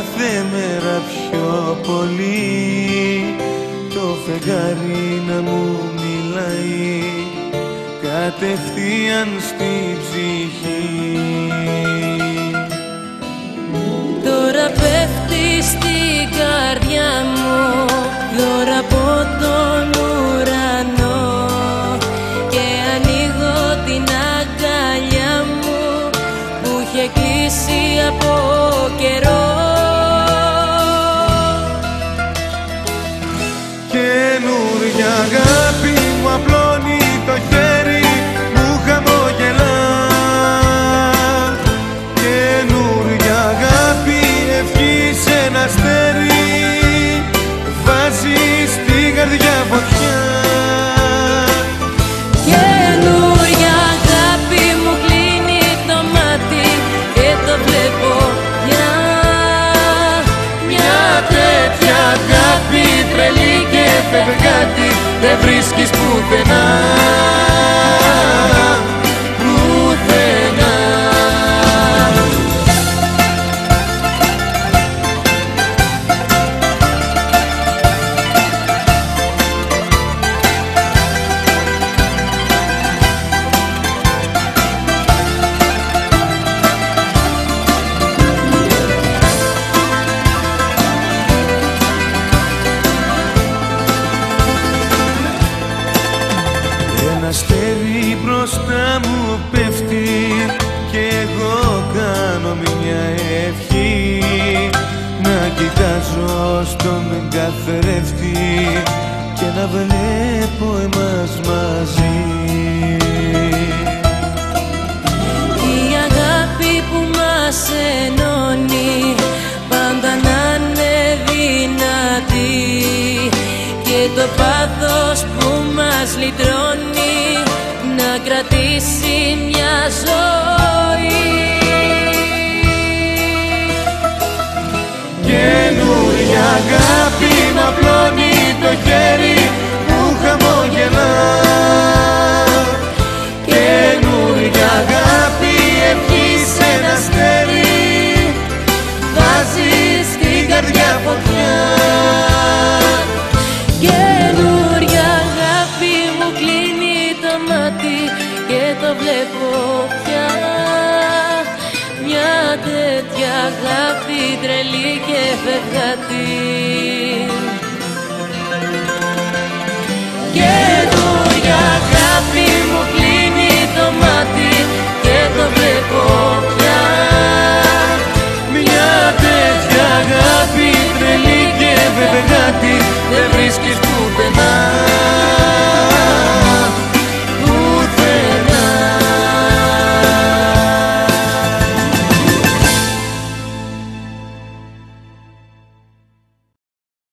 κάθε μέρα πιο πολύ το φεγγάρι να μου μιλάει κατευθείαν στη ψυχή. Τώρα πέφτει στην καρδιά μου δώρα από τον ουρανό και ανοίγω την αγκαλιά μου που είχε κλείσει από καιρό. Καινούρια αγάπη μου απλώνει το χέρι μου χαμογελά. Καινούρια αγάπη ευχή σε ένα αστέρι βάζει στην καρδιά φωτιά. Καινούρια αγάπη μου κλείνει το μάτι και το βλέπω πια. Μια τέτοια αγάπη τρελή και φευγάτη δεν βρίσκεις πουθενά. Πουθενά. Ένα αστέρι μπροστά μου πέφτει και εγώ κάνω μια ευχή να κοιτάζω στον καθρέφτη και να βλέπω εμάς μαζί. Η αγάπη που μας ενώνει πάντα να είναι δυνατή και το πάθος που μας λυτρώνει να κρατήσει μια ζωή. Καινούρια αγάπη μ' απλώνει το χέρι που χαμογελά. Καινούρια αγάπη ευχή σε ένα αστέρι βάζει στην καρδιά φωτιά. Καινούρια αγάπη μου κλείνει το μάτι και το βλέπω πια. Μια τέτοια αγάπη τρελή και φευγάτη. Καινούρια αγάπη μου κλείνει